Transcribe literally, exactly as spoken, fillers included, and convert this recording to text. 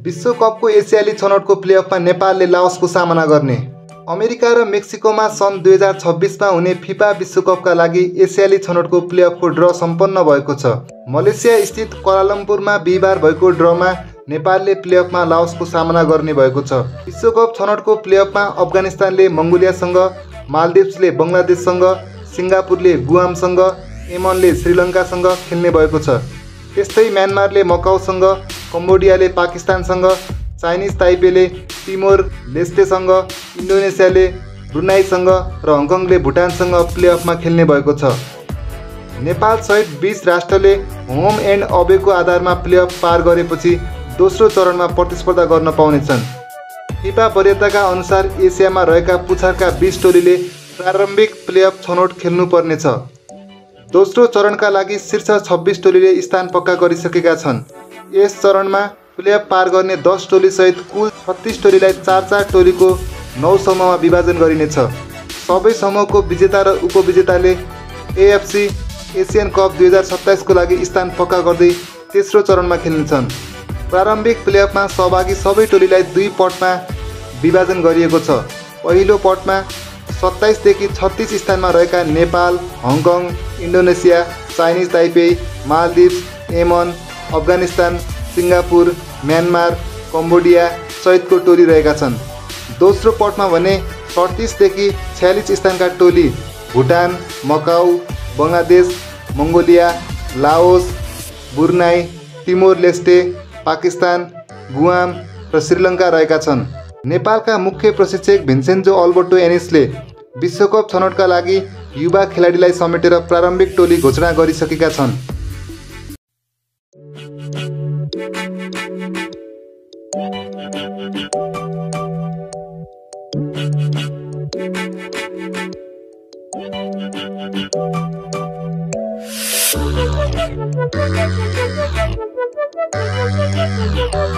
विश्वकपको एसियाली छनौटको प्लेअफमा नेपालले लाओसको सामना गर्ने। अमेरिका र मेक्सिकोमा सन् दुई हजार छब्बिसमा हुने फिफा विश्वकपका लागि एसियाली छनौटको प्लेअफको ड्र सम्पन्न भएको छ। मलेसिया स्थित क्वालालम्पुरमा बिहिबार भएको ड्रमा नेपालले प्लेअफमा लाओसको सामना गर्ने भएको छ। विश्वकप छनौटको प्लेअफमा अफगानिस्तानले मङ्गोलियासँग, मालदिप्सले बङ्गलादेशसँग, सिङ्गापुरले गुआमसँग, यमनले श्रीलङ्कासँग खेल्ने भएको छ। त्यस्तै म्यानमारले मकाउसँग, कम्बोडियाले पाकिस्तानसँग, चाइनिज ताइपेले तिमोर लेस्टेसँग, इन्डोनेसियाले ब्रुनाईसँग र हङकङले भुटानसँग प्लेअफमा खेल्ने भएको छ। नेपाल सहित बीस राष्ट्रले होम एन्ड अवेको आधारमा प्लेअफ पार गरेपछि दोस्रो चरणमा प्रतिस्पर्धा गर्न पाउनेछन्। फिफा वरियताका अनुसार एसियामा रहेका पुछारका बीस टोलीले प्रारम्भिक प्लेअफ छनौट खेल्नुपर्नेछ। दोस्रो चरणका लागि शीर्ष छब्बिस टोलीले स्थान पक्का गरिसकेका छन्। यस चरणमा प्लेअफ पार गर्ने दस टोली सहित कुल छत्तीस टोलीलाई चार चार टोलीको नौ समूहमा विभाजन गरिनेछ। सबै समूहको विजेता र उपविजेताले एएफसी एसियन कप दुई हजार सत्ताइसको लागि स्थान पक्का गर्दै तेस्रो चरणमा खेल्नेछन्। प्रारम्भिक प्लेअफमा सहभागी सबै टोलीलाई दुई पटमा विभाजन गरिएको छ। पहिलो पटमा सत्ताइसदेखि छत्तीस स्थानमा रहेका Nepal, Hong Kong, Indonesia, Chinese Taipei, Maldives, Yemen, Afghanistan, Singapore, Myanmar, Cambodia सहितको टोली रहेका छन्। दोस्रो पटमा भने सडतिसदेखि छयालिस स्थानका टोली Bhutan, Macau, Bangladesh, Mongolia, Laos, Brunei, Timor Leste, Pakistan, Guam र श्रीलङ्का रहेका छन्। नेपालका मुख्य प्रशिक्षक भिन्सेन्जो अल्बर्टो एनिसले विश्वकप छनौटका लागि युवा खेलाडीलाई समेटेर प्रारम्भिक टोली घोषणा गरिसकेका छन्। Thank you.